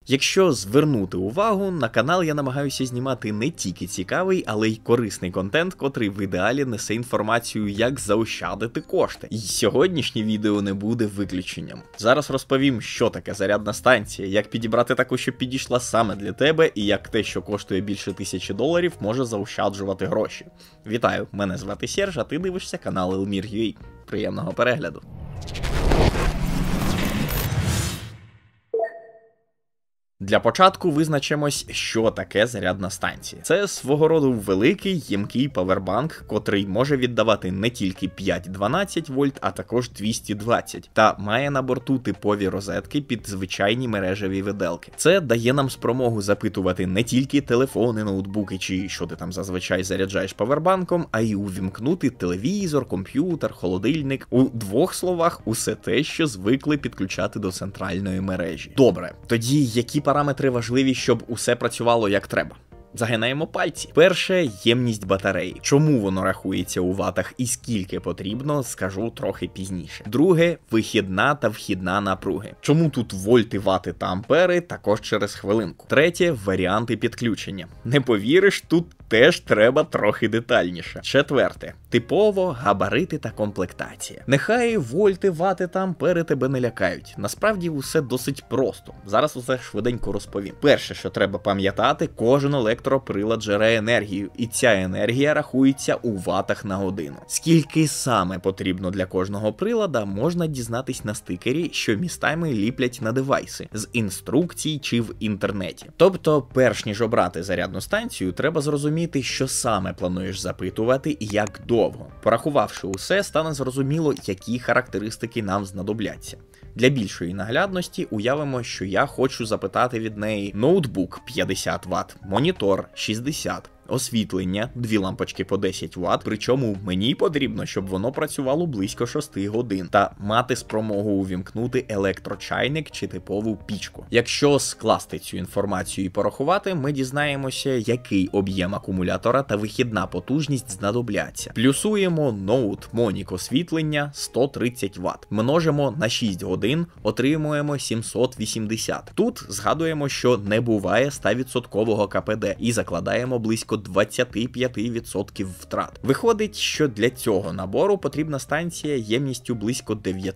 Якщо звернути увагу, на канал я намагаюся знімати не тільки цікавий, але й корисний контент, котрий в ідеалі несе інформацію, як заощадити кошти. І сьогоднішнє відео не буде виключенням. Зараз розповім, що таке зарядна станція, як підібрати таку, щоб підійшла саме для тебе, і як те, що коштує більше $1000, може заощаджувати гроші. Вітаю, мене звати Серж, а ти дивишся канал Elmir.ua. Приємного перегляду! Для початку визначимось, що таке зарядна станція. Це свого роду великий, ємкий павербанк, котрий може віддавати не тільки 5-12 вольт, а також 220, та має на борту типові розетки під звичайні мережеві виделки. Це дає нам спромогу запитувати не тільки телефони, ноутбуки чи що ти там зазвичай заряджаєш павербанком, а й увімкнути телевізор, комп'ютер, холодильник. У двох словах, усе те, що звикли підключати до центральної мережі. Добре, тоді які параметри важливі, щоб усе працювало як треба? Загинаємо пальці. Перше – ємність батареї. Чому воно рахується у ватах і скільки потрібно, скажу трохи пізніше. Друге – вихідна та вхідна напруги. Чому тут вольти, вати та ампери, також через хвилинку. Третє – варіанти підключення. Не повіриш, тут теж треба трохи детальніше. Четверте – типово габарити та комплектація. Нехай вольти, вати та ампери тебе не лякають. Насправді усе досить просто. Зараз усе швиденько розповім. Перше, що треба пам'ятати, кожен електроприлад жере енергію, і ця енергія рахується у ватах на годину. Скільки саме потрібно для кожного прилада, можна дізнатись на стикері, що містами ліплять на девайси, з інструкцій чи в інтернеті. Тобто, перш ніж обрати зарядну станцію, треба зрозуміти, що саме плануєш запитувати і як довго. Порахувавши усе, стане зрозуміло, які характеристики нам знадобляться. Для більшої наглядності уявимо, що я хочу запитати від неї ноутбук 50 Вт, монітор 60, освітлення, 2 лампочки по 10 Вт, причому мені потрібно, щоб воно працювало близько 6 годин, та мати спромогу увімкнути електрочайник чи типову пічку. Якщо скласти цю інформацію і порахувати, ми дізнаємося, який об'єм акумулятора та вихідна потужність знадобляться. Плюсуємо ноут, монік, освітлення 130 Вт. Множимо на 6 годин, отримуємо 780. Тут згадуємо, що не буває 100% КПД і закладаємо близько 25% втрат. Виходить, що для цього набору потрібна станція ємністю близько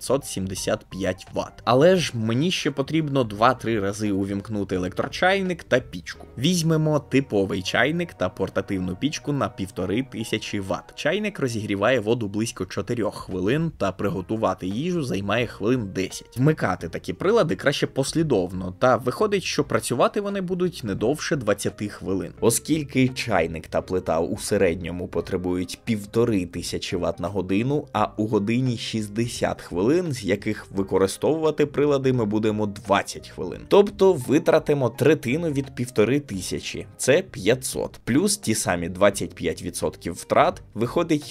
975 Вт. Але ж мені ще потрібно 2-3 рази увімкнути електрочайник та пічку. Візьмемо типовий чайник та портативну пічку на 1500 Вт. Чайник розігріває воду близько 4 хвилин, та приготувати їжу займає хвилин 10. Вмикати такі прилади краще послідовно, та виходить, що працювати вони будуть не довше 20 хвилин. Оскільки чайник та плита у середньому потребують 1500 Вт на годину, а у годині 60 хвилин, з яких використовувати прилади ми будемо 20 хвилин. Тобто витратимо третину від 1500, це 500. Плюс ті самі 25% втрат, виходить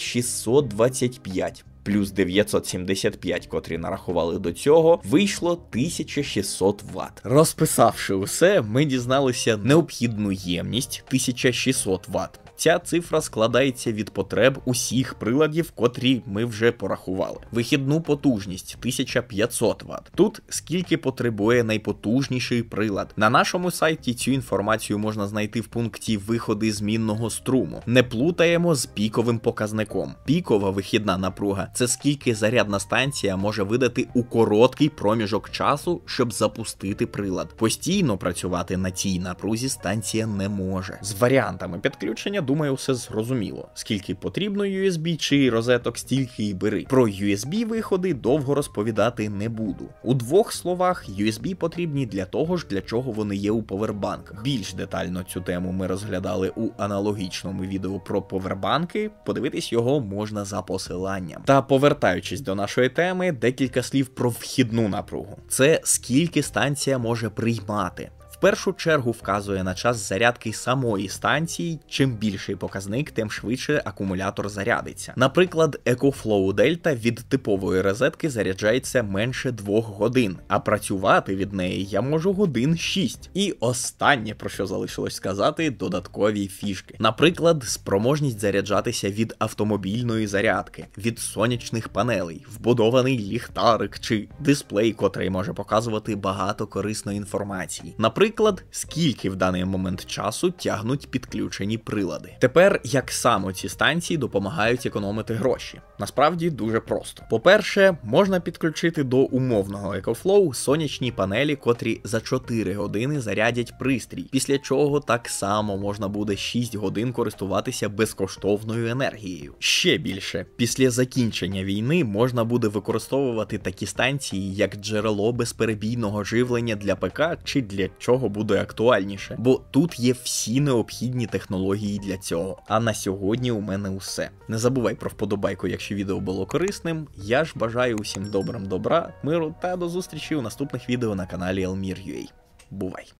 625. Плюс 975, котрі нарахували до цього, вийшло 1600 Вт. Розписавши усе, ми дізналися необхідну ємність 1600 Вт. Ця цифра складається від потреб усіх приладів, котрі ми вже порахували. Вихідну потужність 1500 Вт. Тут скільки потребує найпотужніший прилад. На нашому сайті цю інформацію можна знайти в пункті «Виходи змінного струму». Не плутаємо з піковим показником. Пікова вихідна напруга – це скільки зарядна станція може видати у короткий проміжок часу, щоб запустити прилад. Постійно працювати на цій напрузі станція не може. З варіантами підключення, думаю, все зрозуміло. Скільки потрібно USB чи розеток, стільки і бери. Про USB-виходи довго розповідати не буду. У двох словах, USB потрібні для того ж, для чого вони є у повербанках. Більш детально цю тему ми розглядали у аналогічному відео про повербанки, подивитись його можна за посиланням. Та повертаючись до нашої теми, декілька слів про вхідну напругу. Це скільки станція може приймати. В першу чергу вказує на час зарядки самої станції. Чим більший показник, тим швидше акумулятор зарядиться. Наприклад, EcoFlow Delta від типової розетки заряджається менше 2 годин, а працювати від неї я можу годин 6. І останнє, про що залишилось сказати, додаткові фішки. Наприклад, спроможність заряджатися від автомобільної зарядки, від сонячних панелей, вбудований ліхтарик чи дисплей, котрий може показувати багато корисної інформації. Наприклад, Наприклад, скільки в даний момент часу тягнуть підключені прилади. Тепер, як саме ці станції допомагають економити гроші? Насправді дуже просто. По-перше, можна підключити до умовного EcoFlow сонячні панелі, котрі за 4 години зарядять пристрій, після чого так само можна буде 6 годин користуватися безкоштовною енергією. Ще більше, після закінчення війни можна буде використовувати такі станції як джерело безперебійного живлення для ПК чи для чого буде актуальніше, бо тут є всі необхідні технології для цього. А на сьогодні у мене усе. Не забувай про вподобайку, якщо відео було корисним. Я ж бажаю усім добра, миру та до зустрічі у наступних відео на каналі Elmir.ua. Бувай!